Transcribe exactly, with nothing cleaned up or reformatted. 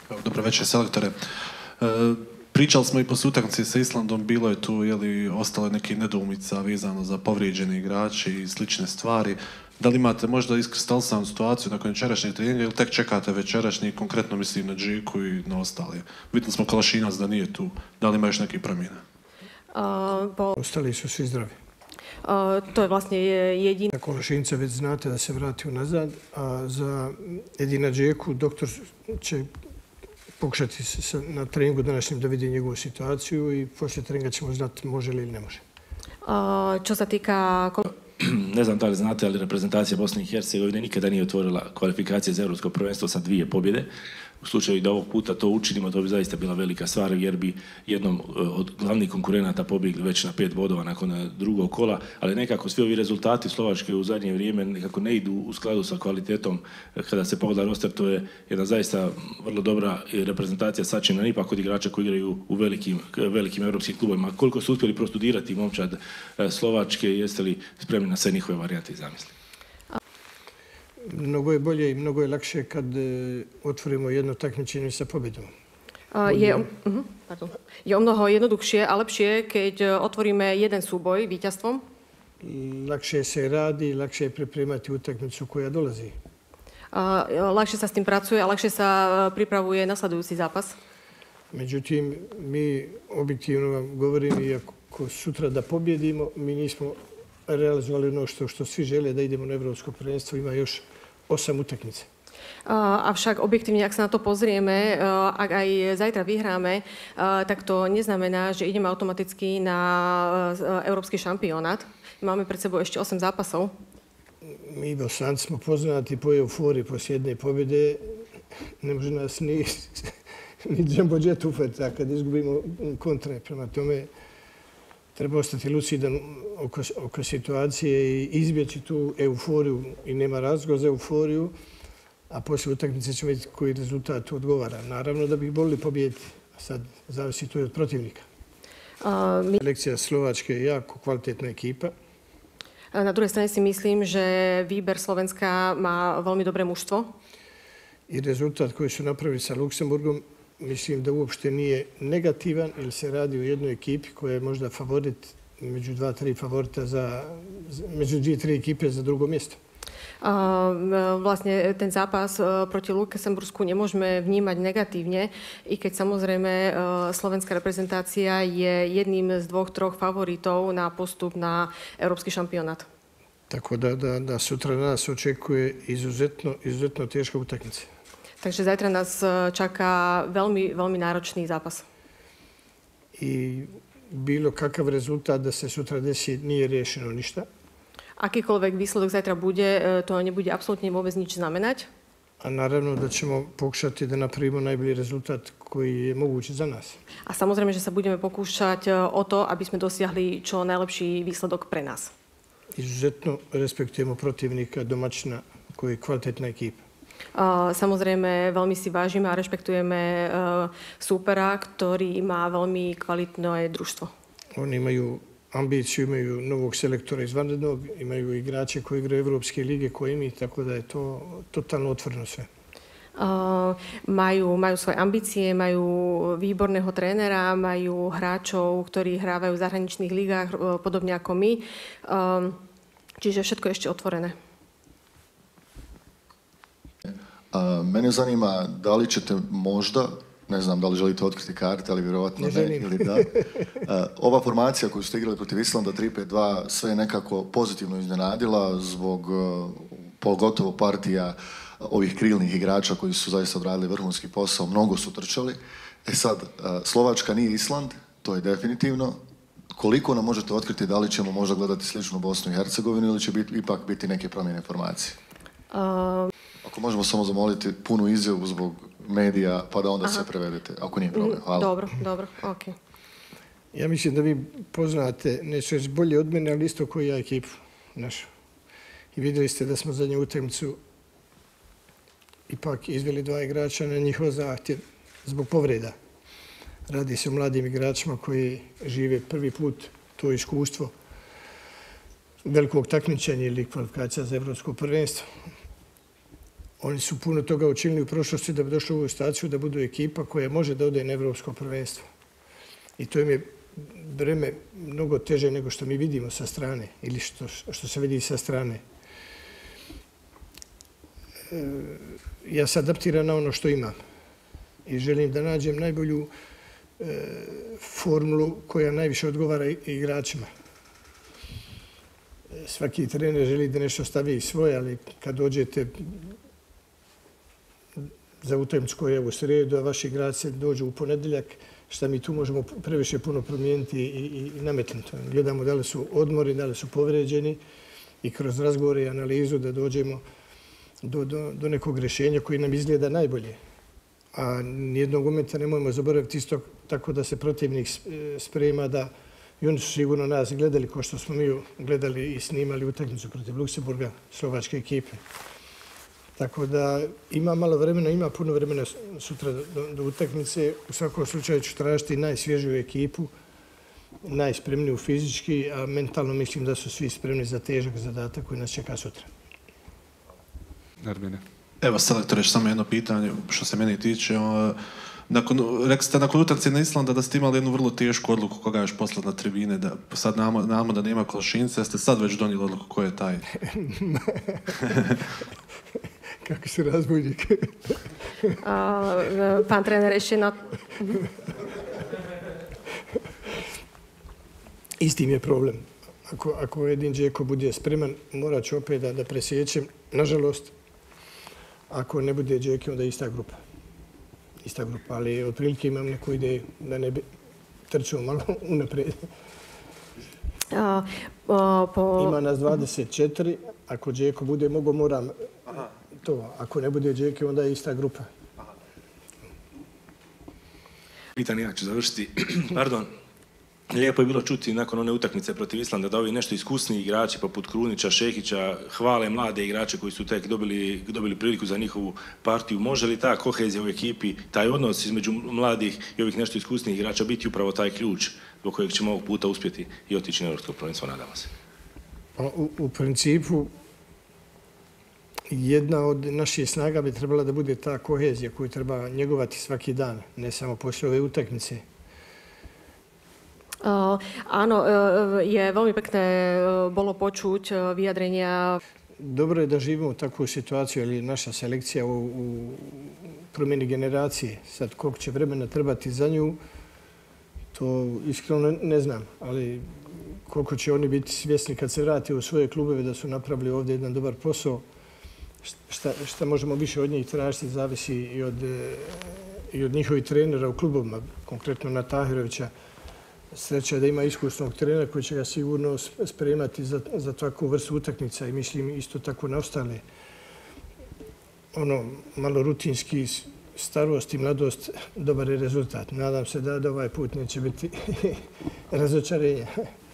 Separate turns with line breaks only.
Dobro večer, selektore. E, pričali smo i po utakmici sa Islandom, bilo je tu, je li, ostale neke nedoumica vezano za povrijeđene igrače i slične stvari. Da li imate možda iskristalisanu situaciju nakon večerašnjeg treninga ili tek čekate večerašnji, konkretno mislim na Džiku i na ostale? Vidjeli smo Kalašinac da nije tu. Da li ima još nekih promjena?
Uh, po...
Ostali su svi zdravi.
Uh, to je vlastne jedin...
Na Kolašinca već znate da se vratio nazad, a za Edina Džeku doktor će pokušati se na treningu današnjem da vidi njegovu situaciju i poslije treninga ćemo znati može li ili ne može.
Uh, čo sa týka...
Ne znam da li znate, ali reprezentacija Bosne i Hercegovine nikada nije otvorila kvalifikacije za Europsko prvenstvo sa dvije pobjede. U slučaju da ovog puta to učinimo, to bi zaista bila velika stvar, jer bi jednom od glavnih konkurenata pobjegli već na pet bodova nakon drugog kola, ali nekako svi ovi rezultati Slovačke u zadnje vrijeme nekako ne idu u skladu sa kvalitetom. Kada se pogleda roster, to je jedna zaista vrlo dobra reprezentacija sačinjena ipak od igrača koji igraju u velikim, velikim europskim klubovima. Koliko su uspjeli prostudirati momčad Slovačke, jeste li spremni na sve njihove varijante i zamisli?
Mnogo je bolje i mnogo je lakše kad otvorimo jedno takmičenje sa pobjedom.
Je, uh, pardon. je o mnoho jednoduchšie a lepšie, keď otvoríme jeden súboj víťazstvom.
Lakše se radi, lakše je pripremati utakmicu koja dolazi.
Lakšie sa s tým pracuje a lakšie sa pripravuje nasledujúci zápas.
Međutim, mi objektivno vam govorim, iako sutra da pobjedimo, mi nismo realizovali ono što, što svi žele da idemo na Evropsko prvenstvo, ima još osam utakmice.
Avšak objektívne, ak sa na to pozrieme, ak aj zajtra vyhráme, tak to neznamená, že ideme automaticky na európsky šampionát. Máme pred sebou ešte osam zápasov.
Mi Bosanci smo poznati po euforiji poslije jedne pobjede. Ne može nas ni, ni Jumbo Jet ufati, a kad izgubimo kontre. Prema tome, treba ostati lucidan oko, oko situacije i izbjeći tu euforiju i nema razloga za euforiju, a poslije utakmice ćemo vidjeti koji rezultat odgovara. Naravno da bih volili pobijediti, a sad zavisi to i od protivnika. Uh, mi... Selekcija Slovačke je jako kvalitetna ekipa.
Na druhej strane si myslím, že výber Slovenska má veľmi dobré mužstvo.
I rezultat koji su napravili sa Luksemburgom mislim da uopšte nije negativan ili se radi o jednoj ekipi koja je možda favorit među dva, tri favorita za, među dvije, tri ekipe za drugo mjesto.
Uh, vlastne ten zápas uh, proti Luksembursku nemôžeme vnímať negatívne, i keď samozrejme uh, slovenská reprezentácia je jedným z dvoch, troch favoritov na postup na Európsky šampionát.
Tako da, da, da sutra nas očekuje izuzetno, izuzetno teška utakmica.
Takže zajtra nás čaká veľmi, veľmi náročný zápas.
I bilo kakav rezultat da se sutra desi nije riješeno ništa.
Akýkoľvek výsledok zajtra bude, to nebude absolútne vôbec nič znamenať.
A naravno da ćemo pokušati da napravimo najbolji rezultat koji je mogući za nas.
A samozrejme, že sa budeme pokúšať o to, aby sme dosiahli čo najlepší výsledok pre nás.
Izuzetno respektujemo protivnika, domaćina koji je kvalitetna ekipa.
Uh, samozrejme, veľmi si vážime a rešpektujeme uh, súpera, ktorý má veľmi kvalitné družstvo.
Oni imaju ambiciju, imaju novog selektora izvanrednog, imaju igrače koji igraju Evropske lige koje mi, tako da je to totalno otvoreno sve.
Uh, majú, majú svoje ambície, majú výborného trénera, majú hráčov, ktorí hrávajú v zahraničných ligách, uh, podobne ako my. Uh, čiže všetko je ešte otvorené.
A, mene zanima da li ćete možda, ne znam da li želite otkriti karte, ali vjerovatno ne, ne ili da. A, ova formacija koju ste igrali protiv Islanda tri pet dva sve je nekako pozitivno iznenadila zbog pogotovo partija ovih krilnih igrača koji su zaista odradili vrhunski posao, mnogo su trčali. E sad, a, Slovačka nije Island, to je definitivno. Koliko nam možete otkriti da li ćemo možda gledati sličnu Bosnu i Hercegovinu ili će biti, ipak biti neke promjene formacije?
Uh...
Ako možemo samo zamoliti punu izjavu zbog medija, pa da onda Aha. sve prevedete, ako nije problem. Hvala.
Dobro, dobro, ok.
Ja mislim da vi poznate, neću reći bolje od mene, ali isto koji ja ekipu našu. I vidjeli ste da smo zadnju utakmicu ipak izveli dva igrača na njihov zahtjev zbog povreda. Radi se o mladim igračima koji žive prvi put to iskustvo velikog takmičenja ili kvalifikacija za Evropsko prvenstvo. Oni su puno toga učinili u prošlosti da bi došli u ovu situaciju da budu ekipa koja može da ode na evropsko prvenstvo. I to im je vreme mnogo teže nego što mi vidimo sa strane ili što, što se vidi sa strane. E, ja se adaptiram na ono što imam i želim da nađem najbolju e, formulu koja najviše odgovara igračima. Svaki trener želi da nešto stavi svoje, ali kad dođete za utakmicu koja je u srijedu, a vaši igrači dođu u ponedeljak, šta mi tu možemo previše puno promijeniti i, i, i nametnuti. Gledamo da li su odmori, da li su povređeni i kroz razgovore i analizu da dođemo do, do, do nekog rješenja koji nam izgleda najbolje. A nijednog momenta nemojmo zaboraviti isto tako da se protivnik sprema da i oni su sigurno nas gledali kao što smo mi gledali i snimali utakmicu protiv Luksemburga, slovačke ekipe. Tako da ima malo vremena, ima puno vremena sutra do, do utakmice. U svakom slučaju ću tražiti najsvježiju ekipu, najspremniju fizički, a mentalno mislim da su svi spremni za težak zadatak koji nas čeka sutra.
Ermine. Evo, selektor, još samo jedno pitanje što se meni tiče. Nakon, rekli ste nakon utakmice na Islanda da ste imali jednu vrlo tešku odluku koga još poslati na tribine, da sad namo, namo da nema Kolšinca, ste sad već donijeli odluku ko je taj?
Kako si razbojnik?
Pan trener, ještě na...
Isti mi je problem. Ako, ako Edin Džeko bude spreman, morat ću opet da, da presjećem. Nažalost, ako ne bude Džeke, onda ista grupa. Ista grupa, ali otprilike imam neku ideju da ne bi trčao malo unaprijed.
A, a, po...
Ima nas dvadeset četiri, ako Džeko bude mogo, moram to. Ako ne bude Džeke, onda je ista grupa.
Pitanje ja ću završiti. Pardon. Lijepo je bilo čuti nakon one utakmice protiv Islanda da ovi nešto iskusniji igrači poput Krunića, Šehića hvale mlade igrače koji su tek dobili, dobili priliku za njihovu partiju. Može li ta kohezija u ekipi, taj odnos između mladih i ovih nešto iskusnijih igrača biti upravo taj ključ zbog kojeg ćemo ovog puta uspjeti i otići na Europsko prvenstvo, nadamo se?
U, u principu, jedna od naših snaga bi trebala da bude ta kohezija koju treba njegovati svaki dan, ne samo poslije ove utakmice.
Uh, áno, uh, je veľmi pekné uh, bolo počuť uh, vyjadrenia.
Dobro je da živimo u takvu situaciju, ali naša selekcija u, u promjeni generacije. Sad koliko će vremena trebati za nju, to iskreno ne, ne znam, ali koliko će oni biti svjesni kad se vrate u svoje klubove da su napravili ovdje jedan dobar posao, šta, šta možemo više od njih tražiti zavisi i od, i od njihovih trenera u klubovima, konkretno na Tahirovića. Sreća da ima iskusnog trenera koji će ga sigurno spremati za, za takvu vrstu utakmica i mislim isto tako na ostale. Ono, malo rutinski starost i mladost, dobar je rezultat. Nadam se da, da ovaj put neće biti razočarenja.